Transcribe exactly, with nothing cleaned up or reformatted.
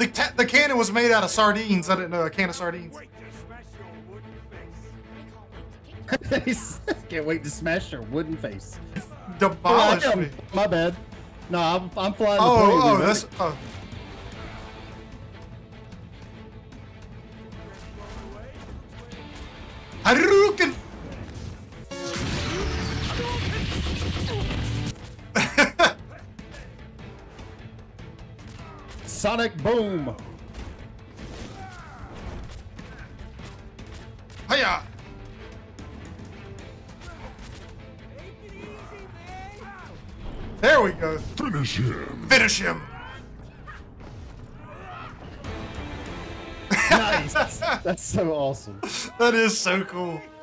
the ta the cannon was made out of sardines. I didn't know a can of sardines. Can't wait to smash your wooden face. Demolish oh, me. My bad. No, I'm, I'm flying. Oh, the oh, plane, that's. Oh. Hadouken! Sonic boom! Hiya! There we go. Finish him. Finish him. Nice. That's so awesome. That is so cool.